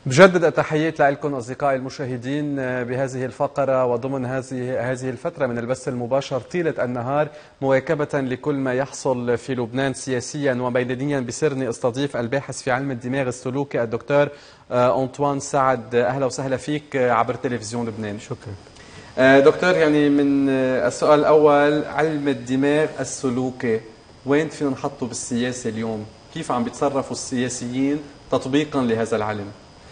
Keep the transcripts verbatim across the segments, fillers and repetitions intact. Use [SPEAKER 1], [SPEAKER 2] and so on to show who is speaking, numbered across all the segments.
[SPEAKER 1] بجدد التحيات لكم أصدقائي المشاهدين بهذه الفقرة وضمن هذه هذه الفترة من البث المباشر طيلة النهار، مواكبة لكل ما يحصل في لبنان سياسيا وميدانيا. بسرني استضيف الباحث في علم الدماغ السلوكي الدكتور أنطوان سعد. أهلا وسهلا فيك عبر تلفزيون لبنان.
[SPEAKER 2] شكرا
[SPEAKER 1] دكتور. يعني من السؤال الأول، علم الدماغ السلوكي وين فينا نحطه بالسياسة اليوم؟ كيف عم بيتصرفوا السياسيين تطبيقا لهذا العلم؟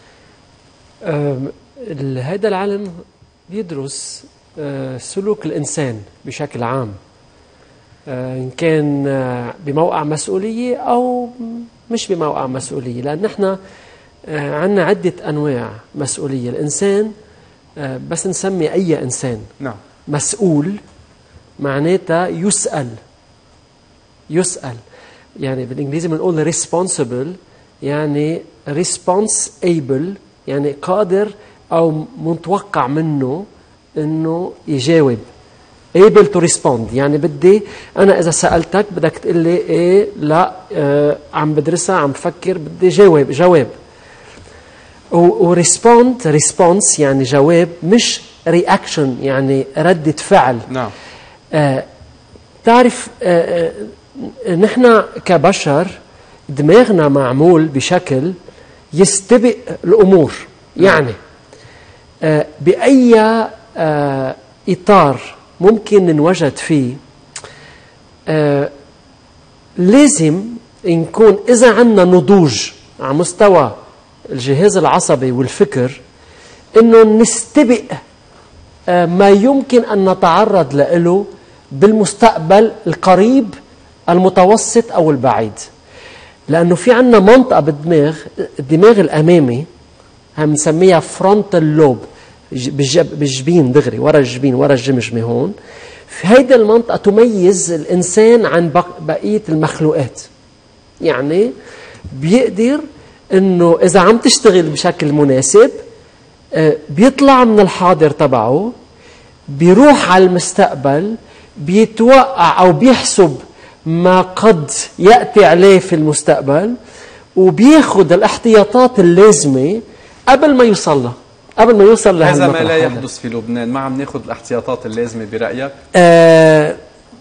[SPEAKER 2] هذا العلم بيدرس سلوك الإنسان بشكل عام، إن كان بموقع مسؤولية أو مش بموقع مسؤولية، لأن نحن عندنا عدة أنواع مسؤولية. الإنسان بس نسمي أي إنسان
[SPEAKER 1] نعم
[SPEAKER 2] مسؤول معناتها يسأل يسأل يعني بالإنجليزي بنقول responsible، يعني responsible يعني قادر أو متوقع منه إنه يجاوب. able to respond يعني بدي أنا إذا سألتك بدك تقول لي إيه لا آه عم بدرسها عم بفكر بدي جاوب جواب. و respond response يعني جواب مش reaction يعني ردة فعل.
[SPEAKER 1] نعم.
[SPEAKER 2] آه تعرف آه آه نحن كبشر دماغنا معمول بشكل يستبق الأمور. يعني آه بأي آه إطار ممكن نوجد فيه آه لازم نكون إذا عندنا نضوج على مستوى الجهاز العصبي والفكر إنه نستبق آه ما يمكن أن نتعرض له بالمستقبل القريب المتوسط أو البعيد. لأنه في عندنا منطقة بالدماغ، الدماغ الأمامي هم نسميها فرونتال لوب، بالجبين دغري ورا الجبين ورا الجمجمة هون. في هيدا المنطقة تميز الإنسان عن بقية المخلوقات. يعني بيقدر إنه إذا عم تشتغل بشكل مناسب بيطلع من الحاضر تبعه، بيروح على المستقبل، بيتوقع أو بيحسب ما قد يأتي عليه في المستقبل، وبياخد الاحتياطات اللازمة قبل ما يوصل له قبل ما يوصل له.
[SPEAKER 1] هذا ما لا يحدث في لبنان، ما عم ناخذ الاحتياطات اللازمة برأيك؟
[SPEAKER 2] آه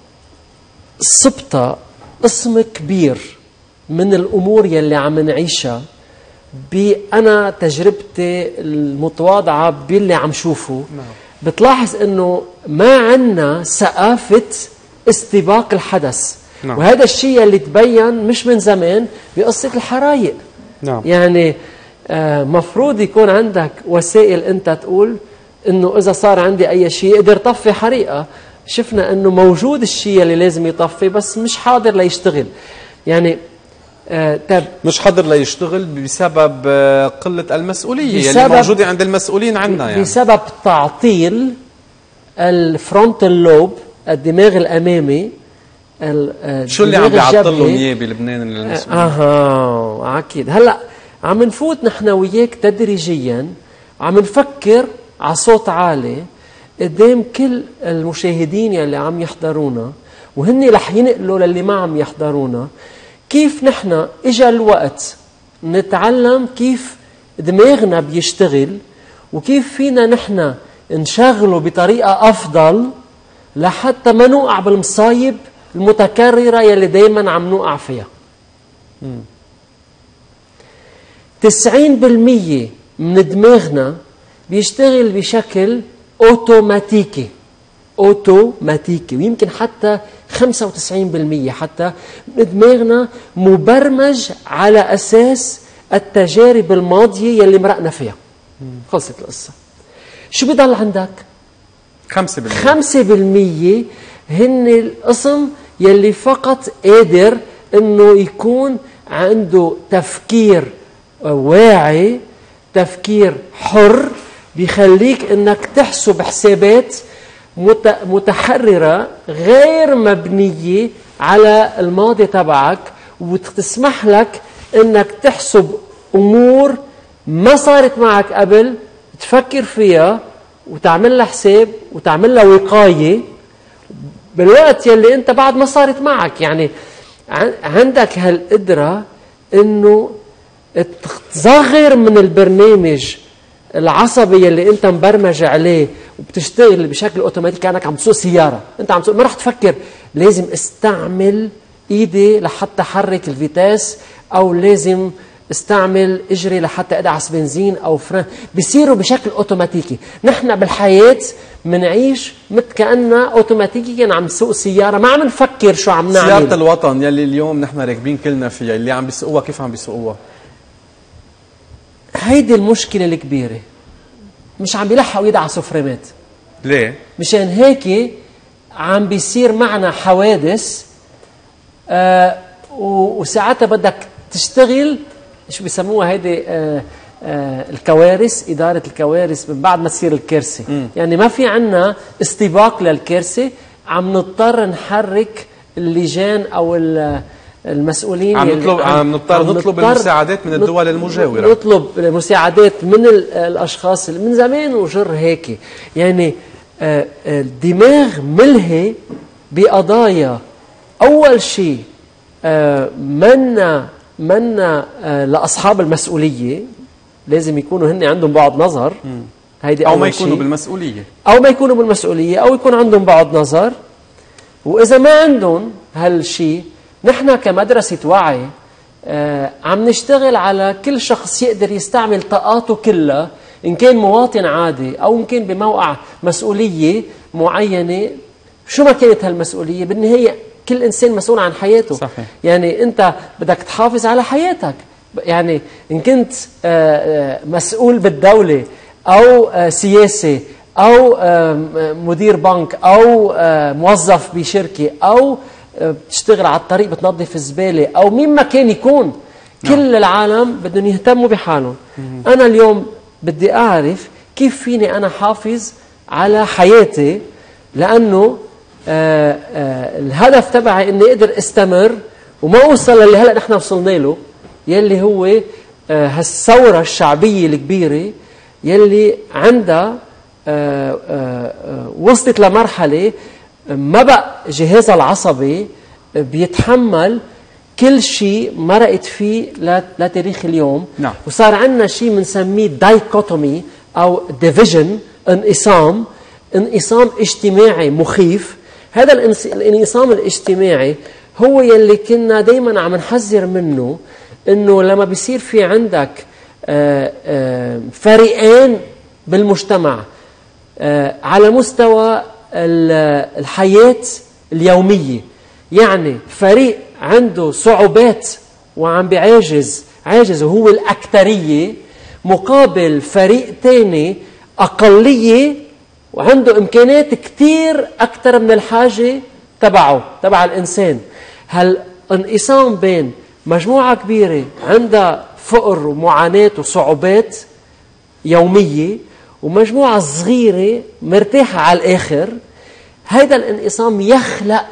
[SPEAKER 2] صبت قسم كبير من الأمور يلي عم نعيشها بأنا تجربتي المتواضعة باللي عم شوفه.
[SPEAKER 1] نعم.
[SPEAKER 2] بتلاحظ انه ما عنا ثقافة استباق الحدث.
[SPEAKER 1] نعم.
[SPEAKER 2] وهذا الشيء اللي تبين مش من زمان بقصة الحرايق.
[SPEAKER 1] نعم.
[SPEAKER 2] يعني آه مفروض يكون عندك وسائل انت تقول انه اذا صار عندي اي شيء اقدر طفي حريقة. شفنا انه موجود الشيء اللي لازم يطفي بس مش حاضر ليشتغل. يعني آه طب
[SPEAKER 1] مش حاضر ليشتغل بسبب آه قلة المسؤولية
[SPEAKER 2] اللي
[SPEAKER 1] موجودة عند المسؤولين عنا. يعني
[SPEAKER 2] بسبب تعطيل الفرونتال لوب الدماغ الأمامي.
[SPEAKER 1] شو اللي عم بيعطلهم اياه بلبنان للمسؤولين؟
[SPEAKER 2] اها اكيد. هلا عم نفوت نحن وياك تدريجيا، عم نفكر على صوت عالي قدام كل المشاهدين يلي عم يحضرونا، وهن رح ينقلوا للي ما عم يحضرونا كيف نحن اجى الوقت نتعلم كيف دماغنا بيشتغل وكيف فينا نحن نشغله بطريقة أفضل لحتى ما نوقع بالمصايب المتكررة يلي دايما عم نوقع فيها. تسعين بالمية من دماغنا بيشتغل بشكل أوتوماتيكي أوتوماتيكي ويمكن حتى خمسة وتسعين بالمية حتى من دماغنا مبرمج على أساس التجارب الماضية يلي مرقنا فيها. خلصت القصة. شو بيضل عندك؟
[SPEAKER 1] خمسة بالمية
[SPEAKER 2] خمسة بالمية هن القسم يلي فقط قادر انه يكون عنده تفكير واعي، تفكير حر بيخليك انك تحسب حسابات متحررة غير مبنية على الماضي تبعك، وتسمح لك انك تحسب امور ما صارت معك قبل، تفكر فيها وتعمل لها حساب وتعمل لها وقاية بالوقت يلي انت بعد ما صارت معك. يعني عندك هالقدرة انه تصغر من البرنامج العصبي اللي انت مبرمج عليه وبتشتغل بشكل اوتوماتيكي كانك عم تسوق سياره، انت عم تسوق ما رح تفكر لازم استعمل ايدي لحتى احرك الفيتاس او لازم استعمل اجري لحتى ادعس بنزين او فرن، بيصيروا بشكل اوتوماتيكي. نحن بالحياه منعيش مثل كأننا اوتوماتيكيا عم نسوق سياره، ما عم نفكر شو عم نعمل.
[SPEAKER 1] سياره الوطن يلي اليوم نحن راكبين كلنا فيها، اللي عم بيسوقوها كيف عم بيسوقوها؟
[SPEAKER 2] هيدي المشكله الكبيره، مش عم بيلحقوا يدعسوا فريمات.
[SPEAKER 1] ليه؟
[SPEAKER 2] مشان هيك عم بيصير معنا حوادث، آه وساعتها بدك تشتغل شو بيسموها هيدي آه آه الكوارث، إدارة الكوارث من بعد ما تصير الكارثة. م. يعني ما في عنا استباق للكارثة، عم نضطر نحرك اللجان أو المسؤولين.
[SPEAKER 1] عم نطلب عم نضطر نطلب المساعدات من الدول المجاورة،
[SPEAKER 2] نطلب المساعدات من الأشخاص اللي من زمان وجر هيك. يعني آه الدماغ ملهي بقضايا أول شيء آه منا منا آه لأصحاب المسؤولية، لازم يكونوا هن عندهم بعد نظر. هيدي
[SPEAKER 1] أو ما يكونوا بالمسؤولية
[SPEAKER 2] أو ما يكونوا بالمسؤولية أو يكون عندهم بعد نظر. وإذا ما عندهم هالشيء، نحن كمدرسة وعي آه عم نشتغل على كل شخص يقدر يستعمل طاقاته كلها، إن كان مواطن عادي أو إن كان بموقع مسؤولية معينة. شو ما كانت هالمسؤولية، بالنهاية كل إنسان مسؤول عن حياته.
[SPEAKER 1] صحيح.
[SPEAKER 2] يعني أنت بدك تحافظ على حياتك. يعني إن كنت مسؤول بالدولة أو سياسي أو مدير بنك أو موظف بشركة أو بتشتغل على الطريق بتنظف الزبالة أو مين ما كان يكون، كل العالم بدهم يهتموا بحالهم. أنا اليوم بدي أعرف كيف فيني أنا حافظ على حياتي، لأنه آه آه الهدف تبعي اني اقدر استمر وما اوصل للي هلا نحن وصلنا له، يلي هو آه هالثوره الشعبيه الكبيره يلي عندها آه آه وصلت لمرحله ما بقى جهازها العصبي بيتحمل كل شيء مرقت فيه لتاريخ اليوم.
[SPEAKER 1] نعم.
[SPEAKER 2] وصار عندنا شيء بنسميه دايكوتومي او ديفيجن، انقسام انقسام اجتماعي مخيف. هذا الانقسام الاجتماعي هو يلي كنا دايما عم نحذر منه، انه لما بيصير في عندك فريقين بالمجتمع على مستوى الحياة اليومية، يعني فريق عنده صعوبات وعم بيعاجز عاجز وهو الأكترية، مقابل فريق تاني أقلية وعنده إمكانيات كتير أكتر من الحاجة تبعه تبع الإنسان. هالانقسام بين مجموعة كبيرة عندها فقر ومعاناة وصعوبات يومية ومجموعة صغيرة مرتاحة على الآخر، هذا الانقسام يخلق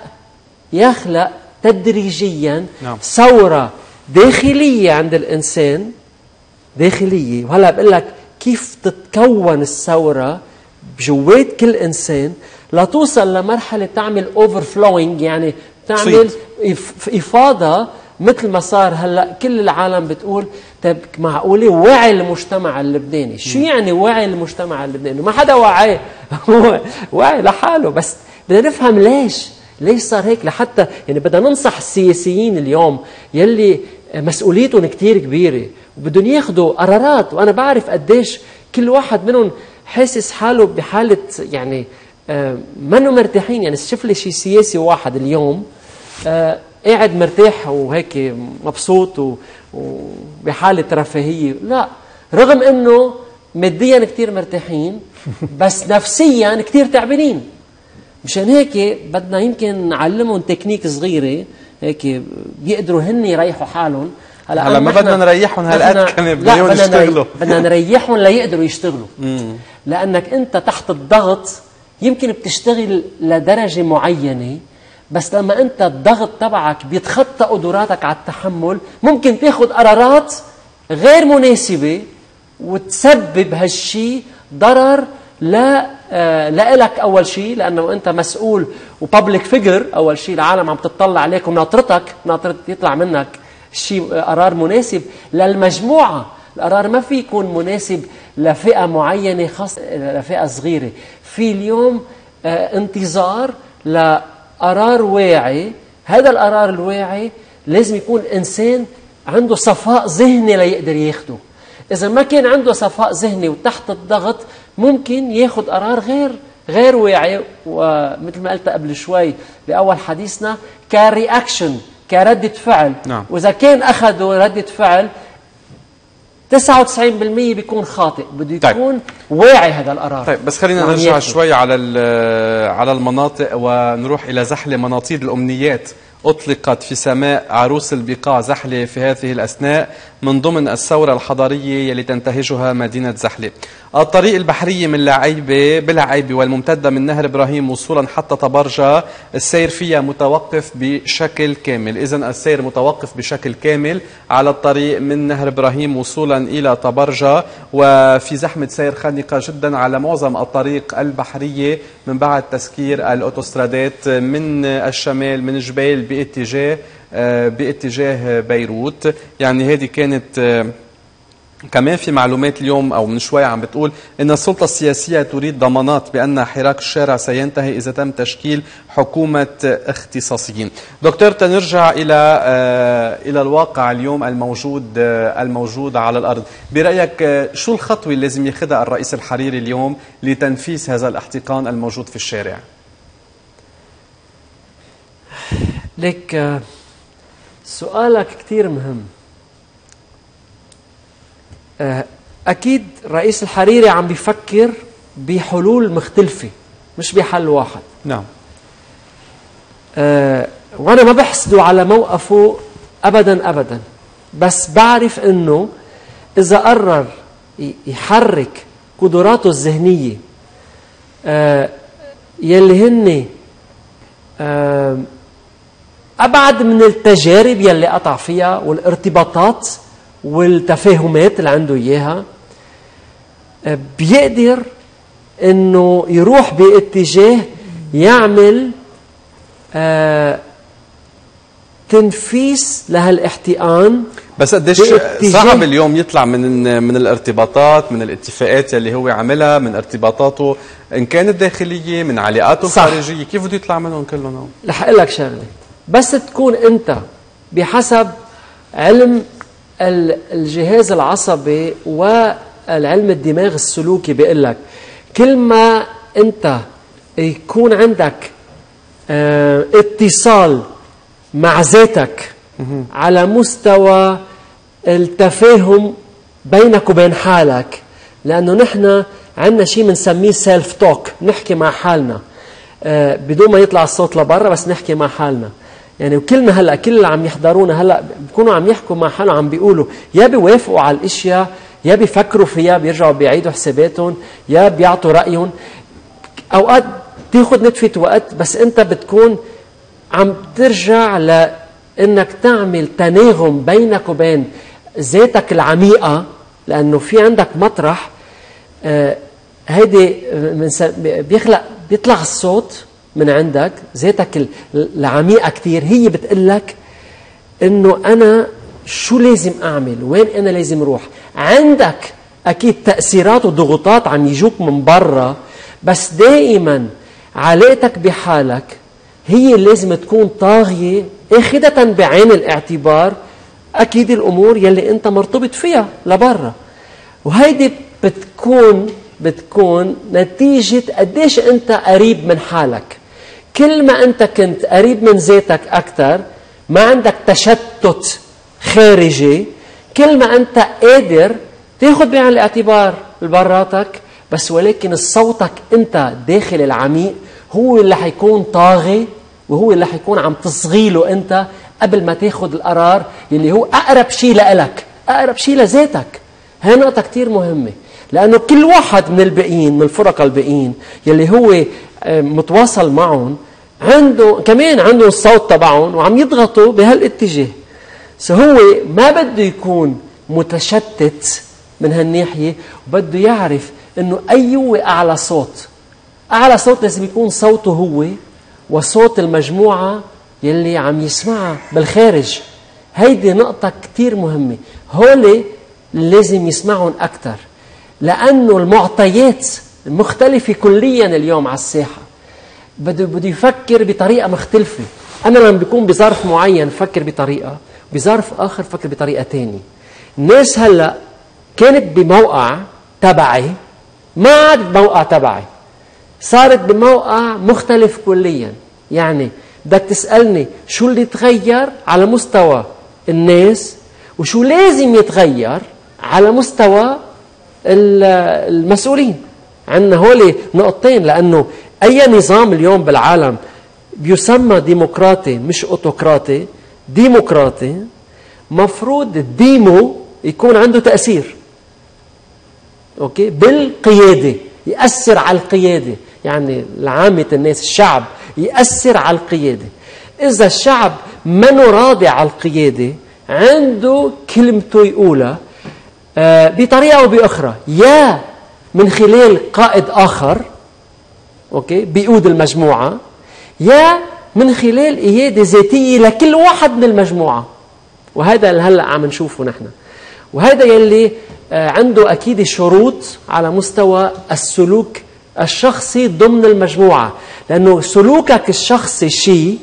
[SPEAKER 2] يخلق تدريجيا
[SPEAKER 1] نعم.
[SPEAKER 2] ثورة داخلية عند الإنسان داخلية. وهلا بقول لك كيف تتكون الثورة بجوات كل إنسان لتوصل لمرحلة تعمل overflowing، يعني تعمل إفاضة مثل ما صار هلا. كل العالم بتقول طيب معقولة وعي المجتمع اللبناني؟ شو يعني وعي المجتمع اللبناني؟ ما حدا وعي، هو وعي لحاله. بس بدنا نفهم ليش ليش صار هيك، لحتى يعني بدنا ننصح السياسيين اليوم يلي مسؤوليتهم كتير كبيرة وبدهم ياخذوا قرارات. وأنا بعرف قديش كل واحد منهم حاسس حاله بحالة يعني آه منه مرتاحين. يعني شوف لي شي سياسي واحد اليوم آه قاعد مرتاح وهيك مبسوط وبحالة رفاهية، لا، رغم انه ماديا كتير مرتاحين بس نفسيا كتير تعبانين. مشان هيك بدنا يمكن نعلمهم تكنيك صغيرة هيك بيقدروا هن يريحوا حالهم.
[SPEAKER 1] هلا هلا ما بدنا نريحهم هالقد كان بدهم يشتغلوا،
[SPEAKER 2] بدنا نريحهم ليقدروا يشتغلوا. مم. لأنك أنت تحت الضغط يمكن بتشتغل لدرجة معينة، بس لما أنت الضغط تبعك بيتخطى قدراتك على التحمل ممكن تاخد قرارات غير مناسبة وتسبب هالشي ضرر لا آه لا لك أول شيء، لأنه أنت مسؤول وبابليك فيجر. أول شيء العالم عم تطلع عليك وناطرتك ناطرت يطلع منك شيء قرار مناسب للمجموعة. القرار ما في يكون مناسب لفئة معينة خاصة لفئة صغيرة. في اليوم اه انتظار لقرار واعي. هذا القرار الواعي لازم يكون إنسان عنده صفاء ذهني ليقدر ياخده. إذا ما كان عنده صفاء ذهني وتحت الضغط ممكن ياخد قرار غير غير واعي، ومثل ما قلت قبل شوي بأول حديثنا كرياكشن، كردة فعل.
[SPEAKER 1] نعم. وإذا
[SPEAKER 2] كان أخذوا ردة فعل تسعة وتسعين بالمئة بيكون خاطئ. بده يكون طيب. واعي هذا القرار.
[SPEAKER 1] طيب بس خلينا نرجع شوي على على المناطق ونروح إلى زحلة. مناطيد الأمنيات أطلقت في سماء عروس البقاع زحلة في هذه الأثناء من ضمن الثورة الحضارية يلي تنتهجها مدينة زحلة. الطريق البحرية من لعيبة بلعيبة والممتدة من نهر إبراهيم وصولا حتى طبرجة السير فيها متوقف بشكل كامل. إذن السير متوقف بشكل كامل على الطريق من نهر إبراهيم وصولا إلى طبرجة، وفي زحمة سير خانقة جدا على معظم الطريق البحرية من بعد تسكير الأوتوسترادات من الشمال من جبيل باتجاه باتجاه بيروت. يعني هذه كانت كمان في معلومات اليوم أو من شوي عم بتقول إن السلطة السياسية تريد ضمانات بأن حراك الشارع سينتهي إذا تم تشكيل حكومة اختصاصيين. دكتور تنرجع إلى إلى الواقع اليوم الموجود الموجود على الأرض. برأيك شو الخطوة اللي لازم ياخذها الرئيس الحريري اليوم لتنفيذ هذا الاحتقان الموجود في الشارع؟
[SPEAKER 2] لك سؤالك كتير مهم. أكيد رئيس الحريري عم بيفكر بحلول مختلفة مش بحل واحد.
[SPEAKER 1] نعم.
[SPEAKER 2] أه وأنا ما بحسده على موقفه أبدا أبدا، بس بعرف أنه إذا قرر يحرك قدراته الذهنية أه يلي هن أه أبعد من التجارب يلي قطع فيها والارتباطات والتفاهمات اللي عنده إياها، بيقدر إنه يروح باتجاه يعمل آه تنفيس لهالاحتقان.
[SPEAKER 1] بس قديش صعب اليوم يطلع من من الارتباطات، من الاتفاقات اللي هو عملها، من ارتباطاته إن كانت داخلية، من علاقاته الخارجية، كيف بده يطلع منهم كلهم؟
[SPEAKER 2] رح أقول لك شغلة، بس تكون أنت بحسب علم الجهاز العصبي والعلم الدماغ السلوكي بيقول لك كل ما أنت يكون عندك اه اتصال مع ذاتك على مستوى التفاهم بينك وبين حالك، لأنه نحن عندنا شيء بنسميه سيلف توك، نحكي مع حالنا اه بدون ما يطلع الصوت لبرا، بس نحكي مع حالنا. يعني وكلنا هلا كل اللي عم يحضرونا هلا بيكونوا عم يحكوا مع حالهم، عم بيقولوا يا بيوافقوا على الاشياء يا بيفكروا فيها بيرجعوا بيعيدوا حساباتهم يا بيعطوا رايهم. اوقات تاخذ نتفه وقت، بس انت بتكون عم ترجع لانك تعمل تناغم بينك وبين ذاتك العميقه، لانه في عندك مطرح آه هيدي بيخلق بيطلع الصوت من عندك، ذاتك العميقة كتير هي بتقلك انه انا شو لازم اعمل، وين انا لازم اروح. عندك اكيد تأثيرات وضغوطات عم يجوك من برا، بس دائما علاقتك بحالك هي اللي لازم تكون طاغية اخذة بعين الاعتبار اكيد الامور يلي انت مرتبط فيها لبرا. وهيدي بتكون بتكون نتيجة قديش انت قريب من حالك. كل ما أنت كنت قريب من ذاتك أكثر، ما عندك تشتت خارجي، كل ما أنت قادر تاخذ بعين الاعتبار البراتك، بس ولكن صوتك أنت داخل العميق هو اللي حيكون طاغي، وهو اللي حيكون عم تصغيله أنت قبل ما تاخذ القرار اللي هو أقرب شيء لإلك، أقرب شيء لذاتك. هاي نقطة كتير مهمة، لأنه كل واحد من الباقيين من الفرق الباقيين يلي هو متواصل معهم عنده كمان عنده الصوت تبعهم وعم يضغطوا بهالاتجاه. فهو ما بده يكون متشتت من هالناحية، وبده يعرف انه اي هو اعلى صوت. اعلى صوت لازم يكون صوته هو وصوت المجموعة يلي عم يسمعها بالخارج. هيدي نقطة كتير مهمة. هولي لازم يسمعهم أكثر، لأنه المعطيات مختلفة كليا اليوم على الساحة. بده بده يفكر بطريقة مختلفة. أنا لما بيكون بظرف معين فكر بطريقة، بظرف آخر فكر بطريقة تانية. الناس هلأ كانت بموقع تبعي، ما عاد بموقع تبعي، صارت بموقع مختلف كليا. يعني بدك تسألني شو اللي تغير على مستوى الناس وشو لازم يتغير على مستوى المسؤولين. عندنا هولي نقطتين، لأنه أي نظام اليوم بالعالم بيسمى ديمقراطي مش أوتوقراطي، ديمقراطي مفروض الديمو يكون عنده تأثير، أوكي، بالقيادة، يأثر على القيادة. يعني لعامة الناس الشعب يأثر على القيادة. إذا الشعب منه راضي على القيادة عنده كلمته يقولها آه بطريقة أو بأخرى، يا من خلال قائد آخر أوكي بيقود المجموعة، يا من خلال قيادة ذاتية لكل واحد من المجموعة. وهذا اللي هلأ عم نشوفه نحن، وهذا يلي آه عنده أكيد شروط على مستوى السلوك الشخصي ضمن المجموعة، لأنه سلوكك الشخصي شيء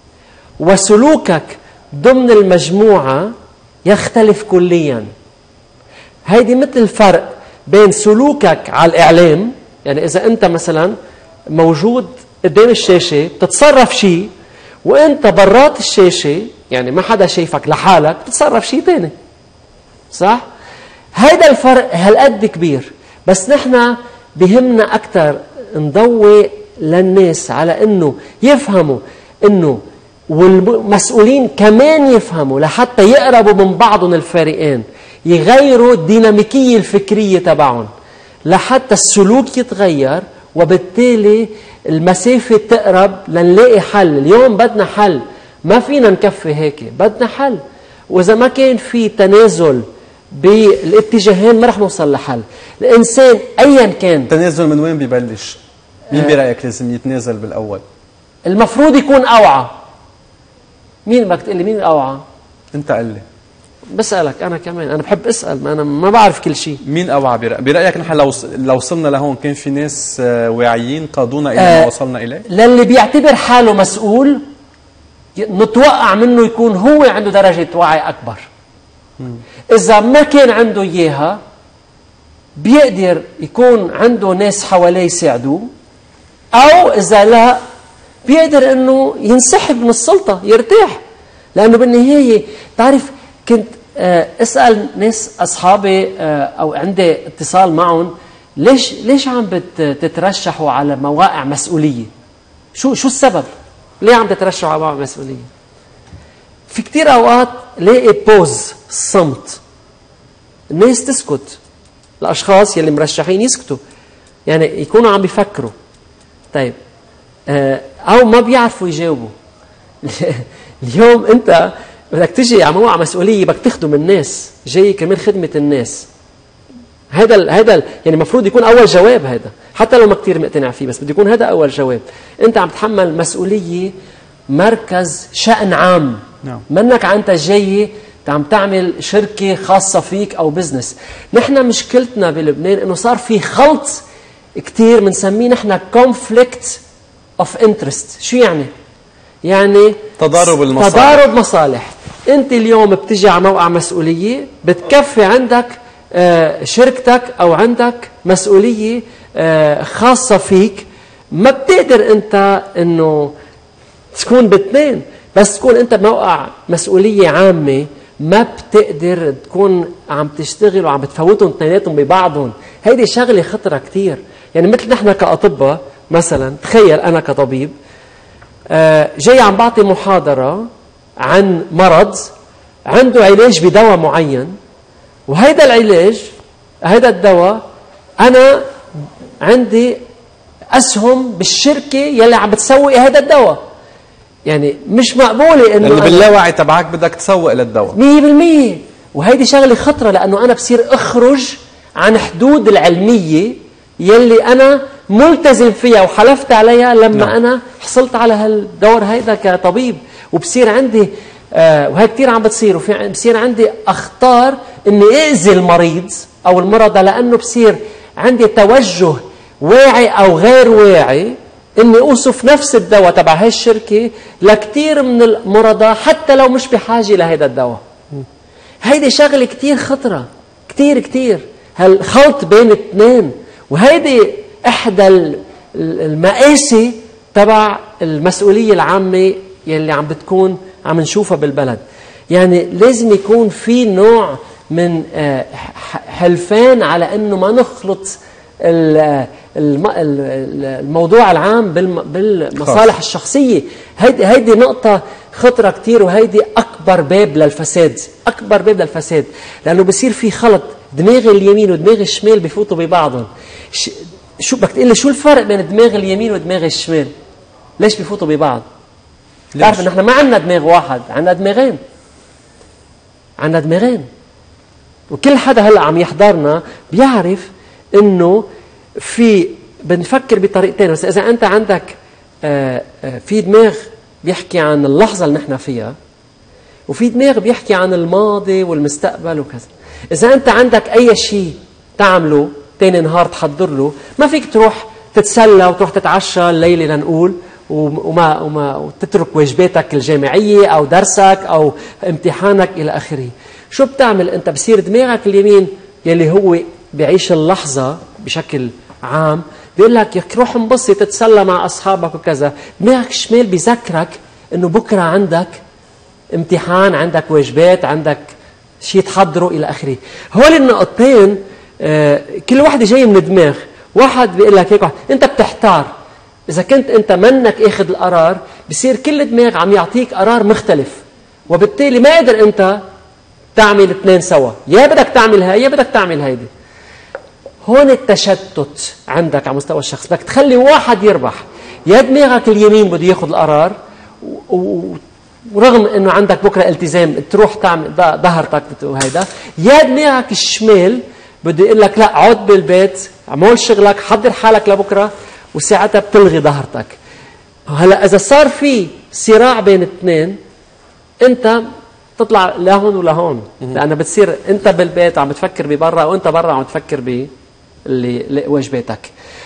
[SPEAKER 2] وسلوكك ضمن المجموعة يختلف كليا. هيدي مثل الفرق بين سلوكك على الإعلام. يعني إذا أنت مثلا موجود قدام الشاشة بتتصرف شيء، وأنت برات الشاشة يعني ما حدا شايفك لحالك بتتصرف شيء تاني، صح؟ هيدا الفرق هالقد كبير. بس نحن بهمنا أكثر نضوي للناس على أنه يفهموا أنه، والمسؤولين كمان يفهموا لحتى يقربوا من بعضهم الفريقين، يغيروا الديناميكية الفكرية تبعهم لحتى السلوك يتغير، وبالتالي المسافة تقرب لنلاقي حل. اليوم بدنا حل، ما فينا نكفي هيك، بدنا حل. وإذا ما كان في تنازل بالاتجاهين ما رح نوصل لحل. الإنسان أيا كان.
[SPEAKER 1] التنازل من وين بيبلش؟ مين برأيك لازم يتنازل بالأول؟
[SPEAKER 2] المفروض يكون أوعى. مين بدك تقول لي مين الأوعى؟
[SPEAKER 1] أنت قل لي.
[SPEAKER 2] بسألك أنا كمان، أنا بحب أسأل، ما أنا ما بعرف كل شيء.
[SPEAKER 1] مين أوعى برأيك؟ برأيك نحن لو لو وصلنا لهون كان في ناس واعيين قادونا إلى ما وصلنا إليه؟
[SPEAKER 2] للي بيعتبر حاله مسؤول نتوقع منه يكون هو عنده درجة وعي أكبر. إذا ما كان عنده إياها بيقدر يكون عنده ناس حواليه يساعدوه، أو إذا لا بيقدر إنه ينسحب من السلطة يرتاح. لأنه بالنهاية تعرف كنت أسأل ناس أصحابي أو عندي اتصال معهم، ليش ليش عم بتترشحوا على مواقع مسؤولية؟ شو شو السبب؟ ليه عم تترشحوا على مواقع مسؤولية؟ في كتير أوقات لاقي بوز، صمت، الناس تسكت، الأشخاص يلي مرشحين يسكتوا، يعني يكونوا عم بيفكروا. طيب أو ما بيعرفوا يجاوبوا. اليوم أنت بدك تجي على موقع مسؤولية بدك تخدم الناس، جاي كمان خدمة الناس. هذا ال هذا ال يعني المفروض يكون أول جواب، هذا حتى لو ما كتير مقتنع فيه، بس بده يكون هذا أول جواب. أنت عم تحمل مسؤولية مركز شأن عام،
[SPEAKER 1] نعم.
[SPEAKER 2] منك أنت جاي عم تعمل شركة خاصة فيك أو بزنس. نحن مشكلتنا بلبنان إنه صار في خلط كتير بنسميه نحن conflict of interest. شو يعني؟ يعني
[SPEAKER 1] تضارب المصالح.
[SPEAKER 2] تضارب مصالح. أنت اليوم بتجي على موقع مسؤولية بتكفي عندك آه شركتك أو عندك مسؤولية آه خاصة فيك، ما بتقدر أنت إنه تكون باثنين. بس تكون أنت بموقع مسؤولية عامة ما بتقدر تكون عم تشتغل وعم بتفوتهم اثنيناتهم ببعضهم. هيدي شغلة خطرة كتير. يعني مثل نحن كأطباء مثلا، تخيل أنا كطبيب جاي عم بعطي محاضرة عن مرض عنده علاج بدواء معين، وهيدا العلاج هيدا الدواء أنا عندي أسهم بالشركة يلي عم بتسوي هيدا الدواء. يعني مش مقبولة إنه
[SPEAKER 1] اللي باللاوعي تبعك بدك تسوق للدواء
[SPEAKER 2] مية بالمية. وهيدي شغلة خطرة، لأنه أنا بصير أخرج عن حدود العلمية يلي أنا ملتزم فيها وحلفت عليها لما نعم. أنا حصلت على هالدور هيدا كطبيب. وبصير عندي آه وهي كتير عم بتصير، وفي بصير عندي أخطار إني أذي المريض أو المرضى، لأنه بصير عندي توجه واعي أو غير واعي إني أوصف نفس الدواء تبع هاي الشركة لكتير من المرضى حتى لو مش بحاجة لهذا الدواء. هيدي شغلة كتير خطرة، كتير كتير هالخلط بين اثنين، وهيدي إحدى المآسي تبع المسؤولية العامة يلي عم بتكون عم نشوفها بالبلد. يعني لازم يكون في نوع من حلفان على انه ما نخلط الموضوع العام بالمصالح الشخصية. هيدي هيدي نقطة خطرة كتير، وهيدي أكبر باب للفساد، أكبر باب للفساد، لأنه بصير في خلط، دماغ اليمين ودماغ الشمال بيفوتوا ببعضهم. شو بدك تقول لي شو الفرق بين دماغ اليمين ودماغ الشمال؟ ليش بيفوتوا ببعض؟ تعرف ان احنا ما عندنا دماغ واحد، عندنا دماغين. عندنا دماغين. وكل حدا هلا عم يحضرنا بيعرف انه في بنفكر بطريقتين. بس اذا انت عندك آآ آآ في دماغ بيحكي عن اللحظة اللي نحن فيها، وفي دماغ بيحكي عن الماضي والمستقبل وكذا. اذا انت عندك اي شيء تعمله تاني نهار تحضر له، ما فيك تروح تتسلى وتروح تتعشى الليلة لنقول وما وما وتترك واجباتك الجامعية أو درسك أو امتحانك إلى آخره. شو بتعمل أنت؟ بصير دماغك اليمين يلي هو بيعيش اللحظة بشكل عام بيقول لك روح انبسط تتسلى مع أصحابك وكذا. دماغك الشمال بيذكرك إنه بكرة عندك امتحان، عندك واجبات، عندك شيء تحضره إلى آخره. هول النقطتين آه كل واحدة جاي من الدماغ. واحد بيقول لك هيك، أنت بتحتار. إذا كنت أنت منك أخذ القرار، بصير كل دماغ عم يعطيك قرار مختلف، وبالتالي ما قدر أنت تعمل اثنين سوا، يا بدك تعمل هاي يا بدك تعمل هيدي. هون التشتت عندك على مستوى الشخص، بدك تخلي واحد يربح. يا دماغك اليمين بده ياخذ القرار، ورغم أنه عندك بكرة التزام تروح تعمل ظهرتك وهيدا، يا دماغك الشمال بده يقول لك لا، عود بالبيت، عمول شغلك، حضر حالك لبكرة، وساعتها بتلغي ظهرتك. هلا اذا صار في صراع بين اثنين، انت تطلع لهون ولهون، لانه بتصير انت بالبيت عم بتفكر ببرا، وانت برا عم تفكر ب اللي واجباتك.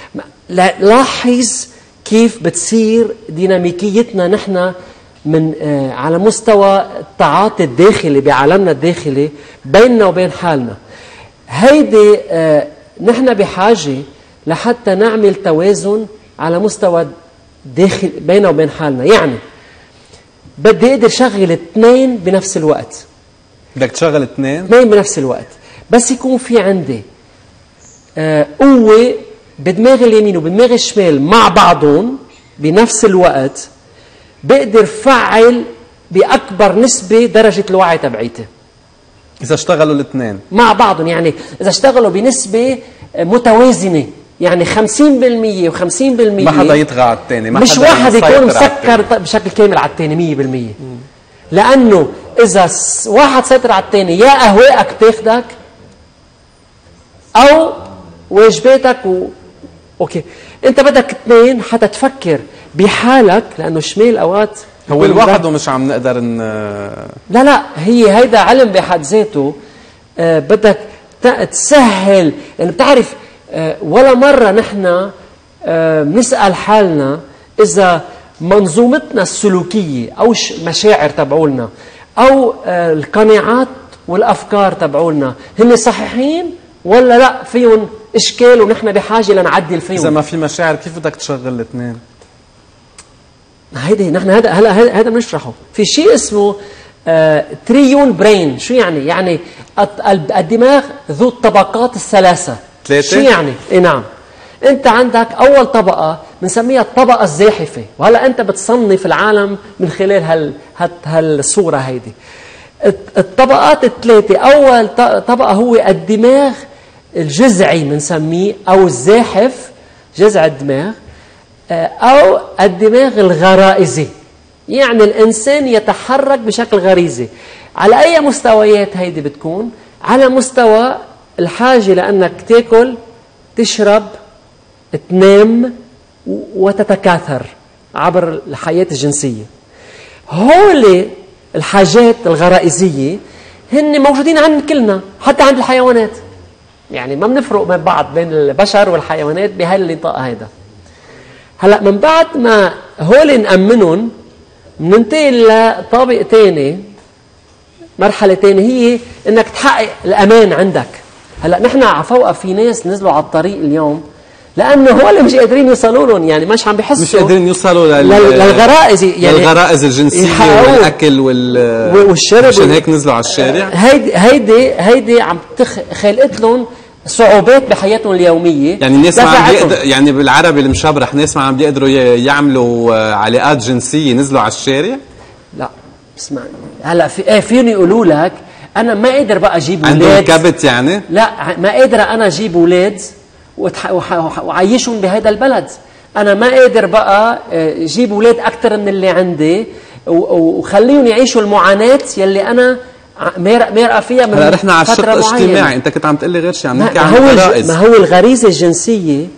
[SPEAKER 2] لاحظ كيف بتصير ديناميكيتنا نحن من آه على مستوى التعاطي الداخلي بعالمنا الداخلي بيننا وبين حالنا. هيدي آه نحن بحاجه لحتى نعمل توازن على مستوى داخل بيننا وبين حالنا. يعني بدي اقدر شغل اثنين بنفس الوقت.
[SPEAKER 1] بدك تشغل اثنين؟
[SPEAKER 2] اثنين بنفس الوقت، بس يكون في عندي آه قوة بدماغ اليمين وبدماغ الشمال مع بعضهم بنفس الوقت، بقدر فعل بأكبر نسبة درجة الوعي تبعيتي.
[SPEAKER 1] إذا اشتغلوا الاثنين
[SPEAKER 2] مع بعضهم، يعني إذا اشتغلوا بنسبة متوازنة، يعني خمسين بالمية وخمسين بالمية،
[SPEAKER 1] ما حدا يطغى على الثاني،
[SPEAKER 2] مش
[SPEAKER 1] حدا
[SPEAKER 2] واحد يكون مسكر بشكل كامل على الثاني مية بالمية. لأنه إذا واحد سيطر على الثاني، يا أهواءك تاخدك أو واجباتك و... أوكي، أنت بدك اثنين حتى تفكر بحالك، لأنه الشمال أوقات
[SPEAKER 1] هو الواحد ومش عم نقدر ن...
[SPEAKER 2] لا لا، هي هيدا علم بحد ذاته. آه بدك تسهل، يعني بتعرف آه ولا مرة نحن آه نسأل حالنا إذا منظومتنا السلوكية أو مشاعر تبعولنا أو آه القناعات والأفكار تبعولنا هن صحيحين ولا لا، فيهم إشكال ونحن بحاجة لنعدل فيهم.
[SPEAKER 1] إذا ما في مشاعر كيف بدك تشغل الاثنين؟
[SPEAKER 2] هيدا نحن هذا هلا هذا بنشرحه في شيء اسمه آه تريون برين. شو يعني؟ يعني الدماغ ذو الطبقات الثلاثة.
[SPEAKER 1] ثلاثة؟
[SPEAKER 2] شو يعني؟ اي نعم. انت عندك اول طبقة بنسميها الطبقة الزاحفة، وهلا انت بتصنف العالم من خلال هال هالصورة هيدي. الطبقات الثلاثة، اول طبقة هو الدماغ الجذعي بنسميه او الزاحف، جذع الدماغ، أو الدماغ الغرائزي، يعني الإنسان يتحرك بشكل غريزي. على أي مستويات هيدي بتكون؟ على مستوى الحاجة لأنك تاكل، تشرب، تنام وتتكاثر عبر الحياة الجنسية. هول الحاجات الغرائزية هن موجودين عند كلنا حتى عند الحيوانات. يعني ما بنفرق بين بعض بين البشر والحيوانات بهاي النطاق هيدا. هلا من بعد ما هول نأمنهم بننتقل لطابق ثاني، مرحلة ثانية، هي انك تحقق الامان عندك. هلا نحن على فوقها في ناس نزلوا على الطريق اليوم لانه هول مش قادرين يوصلوا لهم، يعني مش عم بيحسوا،
[SPEAKER 1] مش قادرين يوصلوا لل...
[SPEAKER 2] للغرائز، يعني
[SPEAKER 1] للغرائز الجنسيه والاكل وال...
[SPEAKER 2] والشرب،
[SPEAKER 1] عشان هيك نزلوا على الشارع.
[SPEAKER 2] هيدي هيدي هيدي عم تخ... خلقت لهم صعوبات بحياتهم اليوميه.
[SPEAKER 1] يعني الناس ما عم بيقدر، يعني بالعربي المشبرح، ناس ما عم بيقدروا يعملوا علاقات جنسيه نزلوا على الشارع.
[SPEAKER 2] لا اسمع، هلا في ايه فيني يقولوا لك انا ما قادر بقى اجيب اولاد،
[SPEAKER 1] عندهم كبت يعني؟
[SPEAKER 2] لا ما قادر انا اجيب اولاد وعيشهم بهذا البلد. انا ما قادر بقى اجيب اولاد اكثر من اللي عندي وخليهم يعيشوا المعاناه يلي انا مرقه فيها من فتره معينه.
[SPEAKER 1] هلا رحنا على الشق الاجتماعي، انت كنت عم تقول لي غير شيء، عم نحكي عن
[SPEAKER 2] الغرائز. ما هو الغريزه الجنسيه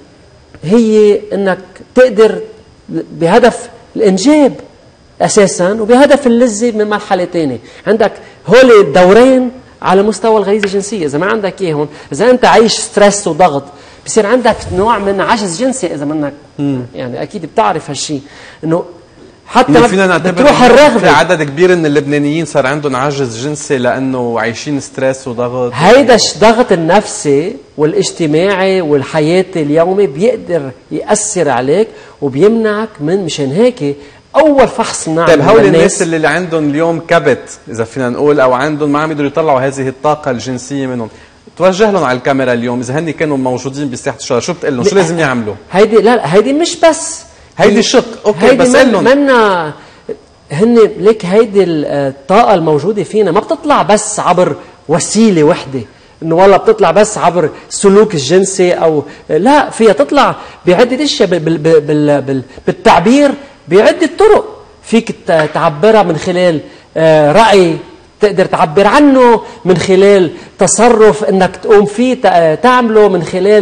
[SPEAKER 2] هي انك تقدر بهدف الانجاب اساسا وبهدف اللذه من مرحله ثانيه. عندك هول الدورين على مستوى الغريزه الجنسيه، اذا ما عندك اياهم، اذا انت عايش ستريس وضغط بصير عندك نوع من عجز جنسي. اذا منك مم. يعني اكيد بتعرف هالشيء، انه حتى
[SPEAKER 1] يعني فينا نعتبر
[SPEAKER 2] بتروح الرغبه.
[SPEAKER 1] في عدد كبير من اللبنانيين صار عندهم عجز جنسي لانه عايشين ستريس وضغط.
[SPEAKER 2] هيدا الضغط النفسي والاجتماعي والحياه اليومي بيقدر ياثر عليك وبيمنعك من، مشان هيك اول فحص نعمل.
[SPEAKER 1] طيب هول الناس اللي, اللي عندهم اليوم كبت اذا فينا نقول، او عندهم ما عم يقدروا يطلعوا هذه الطاقه الجنسيه منهم، توجه لهم على الكاميرا اليوم اذا هن كانوا موجودين بساحه الشارع، شو بتقول لهم؟ شو لازم يعملوا؟
[SPEAKER 2] هيدي لا هيدي مش بس
[SPEAKER 1] هيدي شق، اوكي بس قول لهم
[SPEAKER 2] منا هن ليك هيدي الطاقه الموجوده فينا ما بتطلع بس عبر وسيله وحده، انه والله بتطلع بس عبر السلوك الجنسي، او لا، فيها تطلع بعده اشياء بال بال بال بال بالتعبير بعده طرق. فيك تعبرها من خلال راي تقدر تعبر عنه، من خلال تصرف انك تقوم فيه تعمله، من خلال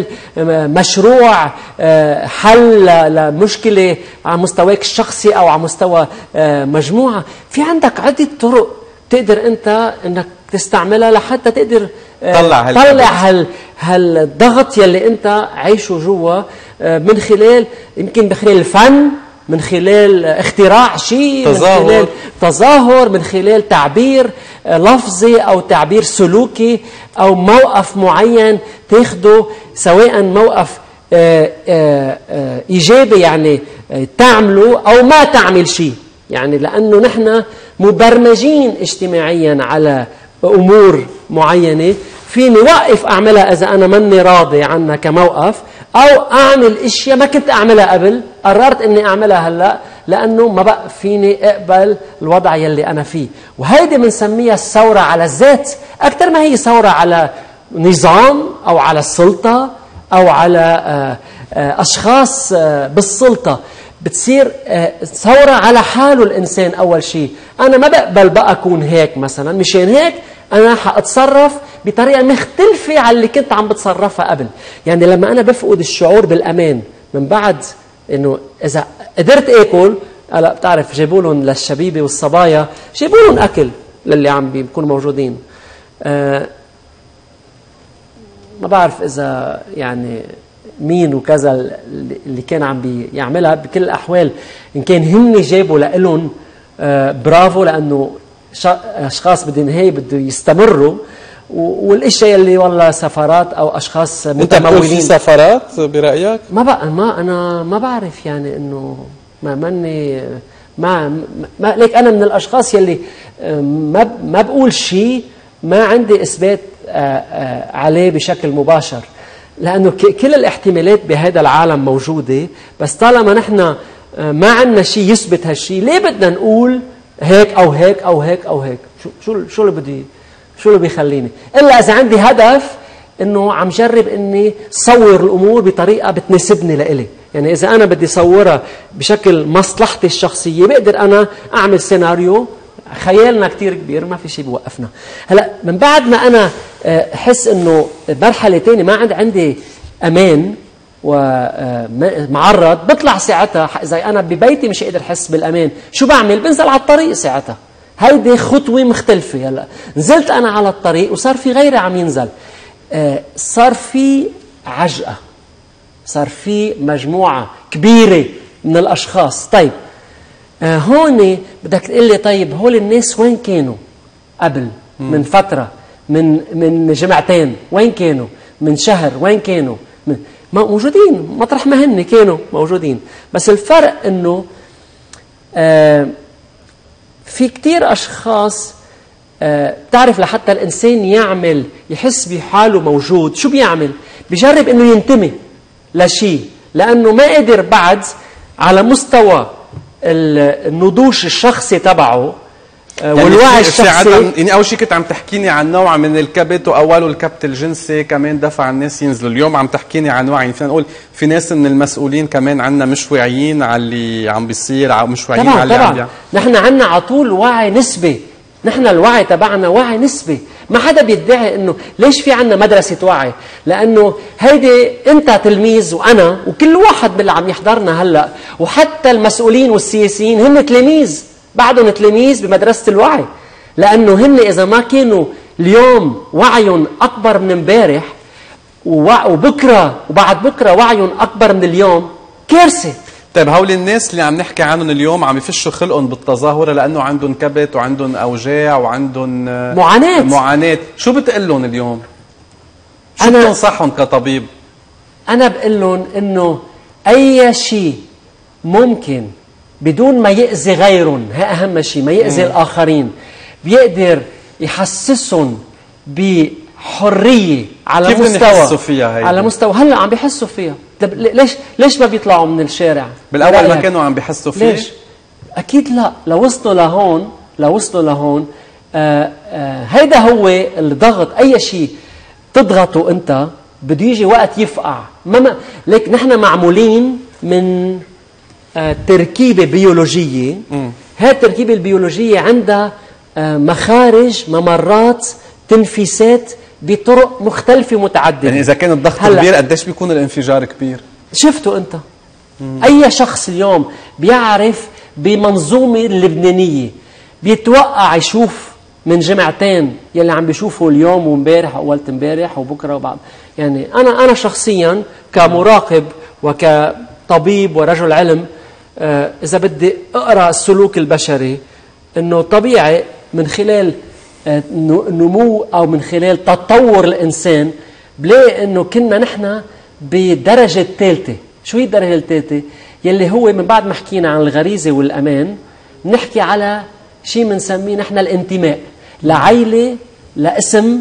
[SPEAKER 2] مشروع حل لمشكله على مستواك الشخصي او على مستوى مجموعه. في عندك عده طرق تقدر انت انك تستعملها لحتى تقدر
[SPEAKER 1] طلع
[SPEAKER 2] طلع هال هالضغط يلي انت عايشه جوا، من خلال يمكن بخلال الفن، من خلال اختراع شيء، من خلال تظاهر، من خلال تعبير لفظي او تعبير سلوكي او موقف معين تاخده، سواء موقف آآ آآ ايجابي يعني تعمله او ما تعمل شيء. يعني لانه نحن مبرمجين اجتماعيا على امور معينه، فيني وقف اعملها اذا انا ماني راضي عنها كموقف، او اعمل اشياء ما كنت اعملها قبل، قررت اني اعملها هلا لانه ما بقى فيني اقبل الوضع يلي انا فيه. وهيدي بنسميها الثوره على الذات اكثر ما هي ثوره على نظام او على السلطه او على اشخاص بالسلطه. بتصير ثوره على حاله الانسان. اول شيء انا ما بقبل بقى اكون هيك مثلا، مشان هيك انا حاتصرف بطريقه مختلفه عن اللي كنت عم بتصرفها قبل. يعني لما انا بفقد الشعور بالامان من بعد انه اذا قدرت اكل، هلا بتعرف جابوا لهم للشبيبه والصبايا جابوا لهم اكل للي عم بيكونوا موجودين. أه ما بعرف اذا يعني مين وكذا اللي كان عم بيعملها، بكل الاحوال ان كان هن جابوا لهم أه برافو، لانه اشخاص بدهم هي بده يستمروا. والاشياء اللي والله سفرات او اشخاص متمولين.
[SPEAKER 1] انت في سفرات برايك؟
[SPEAKER 2] ما بقى ما انا ما بعرف، يعني انه ما ماني ما, ما ليك انا من الاشخاص يلي ما ما بقول شيء ما عندي اثبات عليه بشكل مباشر، لانه كل الاحتمالات بهذا العالم موجوده. بس طالما نحن ما عندنا شيء يثبت هالشيء، ليه بدنا نقول هيك او هيك او هيك او هيك؟ شو شو شو اللي بدي شو اللي بيخليني؟ الا اذا عندي هدف انه عم جرب اني صور الامور بطريقه بتناسبني لإلي. يعني اذا انا بدي صورها بشكل مصلحتي الشخصيه، بقدر انا اعمل سيناريو خيالنا كتير كبير، ما في شيء بوقفنا. هلا من بعد ما انا احس انه مرحله ثانيه ما عندي عندي امان ومعرض، بطلع ساعتها. اذا انا ببيتي مش قادر احس بالامان، شو بعمل؟ بنزل على الطريق ساعتها. هيدي خطوة مختلفة. هلا نزلت أنا على الطريق وصار في غيري عم ينزل، آه صار في عجقة، صار في مجموعة كبيرة من الأشخاص. طيب آه هون بدك تقول لي طيب هول الناس وين كانوا قبل؟ من فترة، من من جمعتين، وين كانوا؟ من شهر، وين كانوا؟ من موجودين مطرح ما هن كانوا موجودين. بس الفرق انه آه في كتير اشخاص آه بتعرف لحتى الانسان يعمل يحس بحاله موجود، شو بيعمل؟ بيجرب انه ينتمي لشيء، لانه ما قدر بعد على مستوى النضوج الشخصي تبعه
[SPEAKER 1] يعني
[SPEAKER 2] والوعي الشخصي.
[SPEAKER 1] يعني اول شيء كنت عم تحكيني عن نوع من الكبت، واوله الكبت الجنسي كمان دفع الناس ينزلوا. اليوم عم تحكيني عن وعي، فينا نقول في ناس من المسؤولين كمان عنا مش واعيين على اللي عم بيصير، مش واعيين على اللي عم بيعمل.
[SPEAKER 2] نحن عنا على طول وعي نسبي، نحن الوعي تبعنا وعي نسبي. ما حدا بيدعي انه ليش في عنا مدرسة وعي، لانه هيدي انت تلميذ وانا وكل واحد من اللي عم يحضرنا هلا، وحتى المسؤولين والسياسيين هن تلاميذ، بعدهم تلاميذ بمدرسة الوعي، لأنه هن إذا ما كانوا اليوم وعيهم أكبر من امبارح وبكرة وبعد بكرة وعيهم أكبر من اليوم، كارثة.
[SPEAKER 1] طيب هول الناس اللي عم نحكي عنهم اليوم عم يفشوا خلقهم بالتظاهرة لأنه عندهم كبت وعندهم أوجاع وعندهم
[SPEAKER 2] معاناة
[SPEAKER 1] معاناة، شو بتقول لهم اليوم؟ شو
[SPEAKER 2] أنا
[SPEAKER 1] بتنصحهم كطبيب؟
[SPEAKER 2] أنا بقول لهم إنه أي شيء ممكن بدون ما يأذي غيرهم، ها أهم شيء، ما يأذي مم. الآخرين، بيقدر يحسسهم بحرية على
[SPEAKER 1] كيف
[SPEAKER 2] مستوى
[SPEAKER 1] فيها هيدا؟
[SPEAKER 2] على مستوى هلا عم بيحسوا فيها. طب ليش ليش ما بيطلعوا من الشارع؟
[SPEAKER 1] بالأول ما كانوا عم بيحسوا فيه؟
[SPEAKER 2] ليش؟ أكيد لا. لو وصلوا لهون لو وصلوا لهون آآ آآ هيدا هو الضغط. أي شيء تضغطه أنت بده يجي وقت يفقع. ما ليك نحن معمولين من تركيبة بيولوجية. هذه التركيبة البيولوجية عندها مخارج، ممرات، تنفيسات بطرق مختلفة متعددة.
[SPEAKER 1] يعني إذا كان الضغط كبير قديش بيكون الانفجار كبير؟
[SPEAKER 2] شفتوا أنت؟ مم. أي شخص اليوم بيعرف بمنظومة اللبنانية بيتوقع يشوف من جمعتين يلي عم بيشوفه اليوم ومبارح وأولت مبارح وبكرة وبعد. يعني أنا أنا شخصيا كمراقب وكطبيب ورجل علم، آه إذا بدي أقرأ السلوك البشري، إنه طبيعي من خلال آه نمو أو من خلال تطور الإنسان بلاقي إنه كنا نحن بدرجة الثالثة. شو هي الدرجة الثالثة؟ يلي هو من بعد ما حكينا عن الغريزة والأمان نحكي على شيء بنسميه نحن الانتماء لعائلة، لاسم،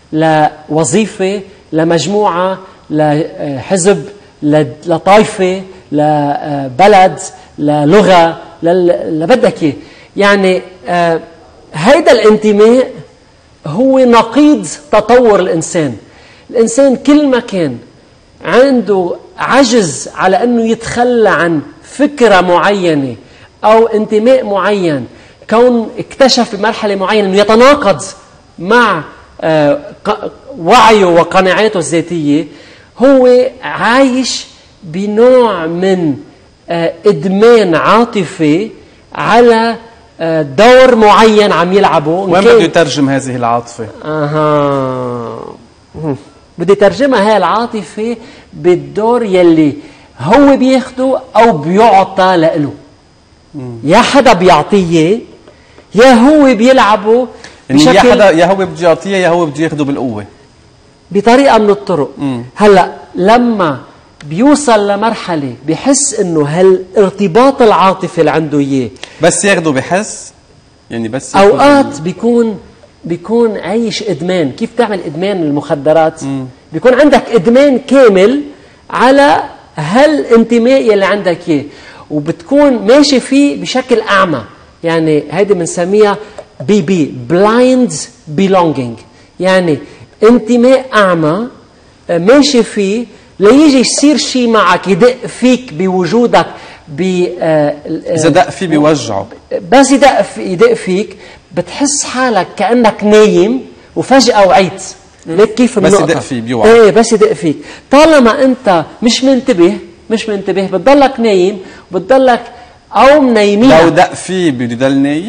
[SPEAKER 2] لوظيفة، لمجموعة، لحزب، لطائفة، لبلد، للغة، لبدك. يعني آه هيدا الانتماء هو نقيض تطور الإنسان. الإنسان كل ما كان عنده عجز على أنه يتخلى عن فكرة معينة أو انتماء معين، كون اكتشف بمرحلة معينة أنه يتناقض مع آه وعيه وقناعاته الذاتية، هو عايش بنوع من آه إدمان عاطفي على آه دور معين عم يلعبه.
[SPEAKER 1] وين بده يترجم هذه العاطفة؟
[SPEAKER 2] أها بده يترجمها هاي العاطفة بالدور يلي هو بياخده أو بيعطى لإله. يا حدا بيعطيه يا هو بيلعبه
[SPEAKER 1] بشكل، يا حدا يا هو بده يعطيه يا هو بده ياخده بالقوة
[SPEAKER 2] بطريقة من الطرق.
[SPEAKER 1] مم.
[SPEAKER 2] هلا لما بيوصل لمرحلة بيحس انه هالارتباط العاطفي اللي عنده اياه
[SPEAKER 1] بس ياخده بحس، يعني بس
[SPEAKER 2] اوقات بيكون بيكون عايش ادمان. كيف تعمل ادمان المخدرات؟ مم. بيكون عندك ادمان كامل على هالانتماء اللي عندك اياه، وبتكون ماشي فيه بشكل اعمى. يعني هيدي بنسميها بي بي بلايند بيلونجينج، يعني انتماء اعمى ماشي فيه ليجي يصير شيء معك يدق فيك بوجودك. ب
[SPEAKER 1] اذا دق فيه بيوجعه،
[SPEAKER 2] بس يدق يدق فيك بتحس حالك كانك نايم وفجاه وعيت. ليك كيف
[SPEAKER 1] بس يدق فيه بيوعى.
[SPEAKER 2] ايه بس يدق فيك. طالما انت مش منتبه مش منتبه بتضلك نايم وبتضلك او منيمين.
[SPEAKER 1] لو دق فيه بده يضل نايم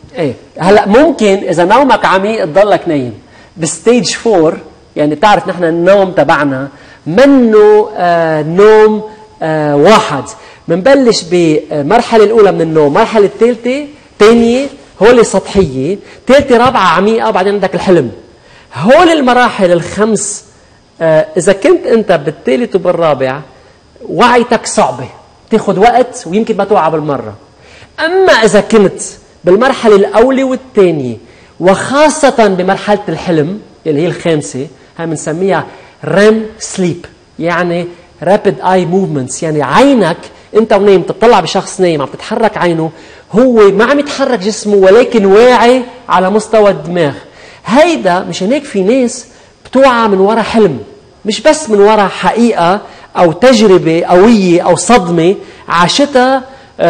[SPEAKER 2] ايه هلا ممكن اذا نومك عميق تضلك نايم. بستيج فور يعني بتعرف نحن النوم تبعنا منه آه نوم آه واحد، بنبلش بالمرحله الاولى من النوم، المرحله الثالثه ثانيه هول سطحيه، ثالثه رابعه عميقه، وبعدين عندك الحلم. هول المراحل الخمس آه اذا كنت انت بالثالث وبالرابع وعيتك صعبه تاخذ وقت ويمكن ما توعى بالمره. اما اذا كنت بالمرحله الاولى والثانيه وخاصه بمرحله الحلم اللي هي الخامسه، هاي بنسميها ريم سليب، يعني رابيد اي موفمنتس، يعني عينك انت ونايم تطلع بشخص نايم عم تتحرك عينه، هو ما عم يتحرك جسمه ولكن واعي على مستوى الدماغ. هيدا مشان هيك في ناس بتوعى من وراء حلم، مش بس من وراء حقيقه او تجربه قويه او صدمه عاشتها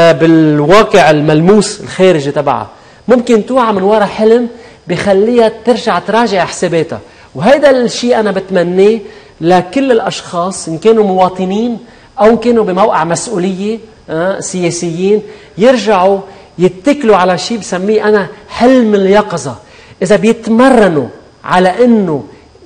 [SPEAKER 2] بالواقع الملموس الخارجي تبعها، ممكن توعى من وراء حلم بخليها ترجع تراجع حساباتها. وهذا الشيء انا بتمناه لكل الاشخاص ان كانوا مواطنين او كانوا بموقع مسؤوليه آه سياسيين، يرجعوا يتكلوا على شيء بسميه انا حلم اليقظه. اذا بيتمرنوا على انه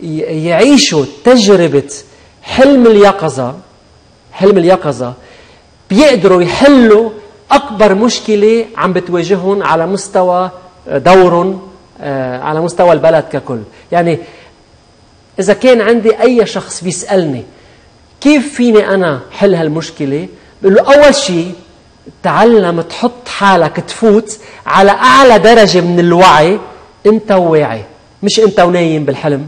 [SPEAKER 2] يعيشوا تجربه حلم اليقظه، حلم اليقظه بيقدروا يحلوا اكبر مشكله عم بتواجههم على مستوى دورهم آه على مستوى البلد ككل. يعني إذا كان عندي أي شخص بيسألني كيف فيني أنا حل هالمشكلة، بقول له أول شيء تعلم تحط حالك تفوت على أعلى درجة من الوعي. أنت واعي، مش أنت ونايم بالحلم،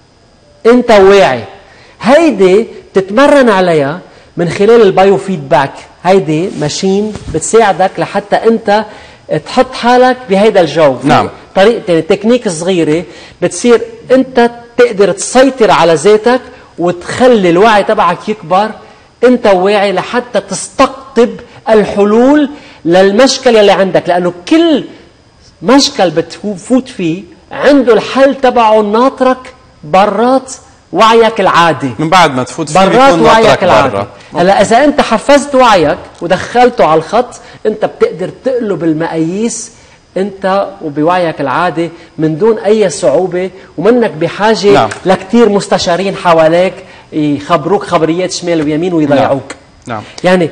[SPEAKER 2] أنت واعي. هيدي تتمرن عليها من خلال البايو فيدباك. هيدي ماشين بتساعدك لحتى أنت تحط حالك بهيدا الجو.
[SPEAKER 1] نعم.
[SPEAKER 2] طريقة يعني تكنيك صغيرة بتصير أنت تقدر تسيطر على ذاتك وتخلي الوعي تبعك يكبر. أنت واعي لحتى تستقطب الحلول للمشكلة اللي عندك، لأنه كل مشكل بتفوت فيه عنده الحل تبعه ناطرك برات وعيك العادي.
[SPEAKER 1] من بعد ما تفوت فيه
[SPEAKER 2] برات
[SPEAKER 1] بيكون
[SPEAKER 2] وعيك العادي.
[SPEAKER 1] برا.
[SPEAKER 2] هلا إذا أنت حفزت وعيك ودخلته على الخط، أنت بتقدر تقلب المقاييس أنت وبوعيك العادي من دون أي صعوبة، ومنك بحاجة
[SPEAKER 1] نعم.
[SPEAKER 2] لكتير مستشارين حواليك يخبروك خبريات شمال ويمين ويضيعوك.
[SPEAKER 1] نعم. نعم.
[SPEAKER 2] يعني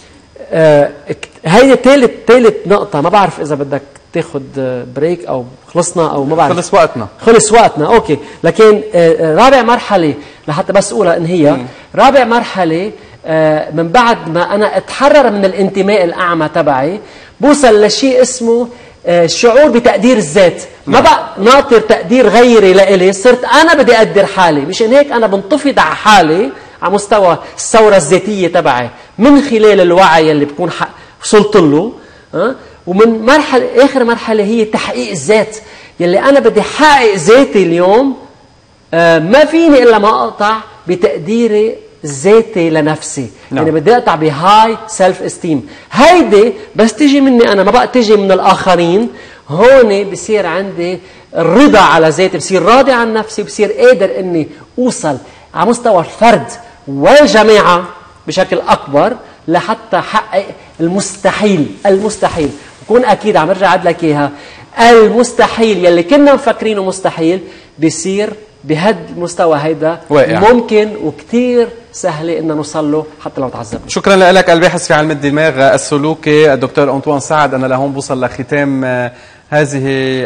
[SPEAKER 2] آه هيدي ثالث ثالث نقطة. ما بعرف إذا بدك تاخذ بريك أو خلصنا أو ما بعرف.
[SPEAKER 1] خلص وقتنا.
[SPEAKER 2] خلص وقتنا أوكي. لكن آه رابع مرحلة لحتى بس أقولها إن هي م. رابع مرحلة آه من بعد ما أنا أتحرر من الانتماء الأعمى تبعي، بوصل لشيء اسمه الشعور بتقدير الذات. ما بقى ناطر تقدير غيري لإلي، صرت أنا بدي أقدر حالي. مشان هيك أنا بنتفض على حالي على مستوى الثورة الذاتية تبعي من خلال الوعي اللي بكون وصلت له. أه؟ ومن مرحلة آخر مرحلة هي تحقيق الذات، يلي أنا بدي حقق ذاتي اليوم. أه ما فيني إلا ما أقطع بتقديري ذاتي لنفسي.
[SPEAKER 1] نعم.
[SPEAKER 2] يعني بدي اقطع بهاي سيلف استيم. هيدي بس تيجي مني انا، ما بقى تيجي من الاخرين. هون بصير عندي الرضا على ذاتي، بصير راضي عن نفسي، بصير قادر اني اوصل على مستوى الفرد والجماعه بشكل اكبر لحتى احقق المستحيل. المستحيل بكون اكيد عم ارجع اعد لك اياها، المستحيل يلي كنا مفكرينه مستحيل بصير بهد المستوى هيدا واقع. ممكن وكتير سهلة إن نوصل له حتى لو تعذبنا.
[SPEAKER 1] شكرا لك الباحث في علم الدماغ السلوكي الدكتور أنطوان سعد. أنا لهون بوصل لختام هذه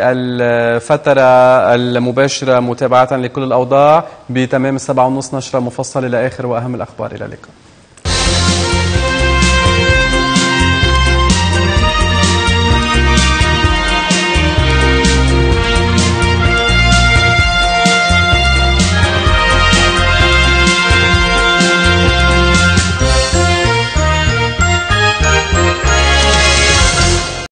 [SPEAKER 1] الفترة المباشرة متابعة لكل الأوضاع. بتمام السبعة ونص نشرة مفصلة لآخر وأهم الأخبار. إلى اللقاء.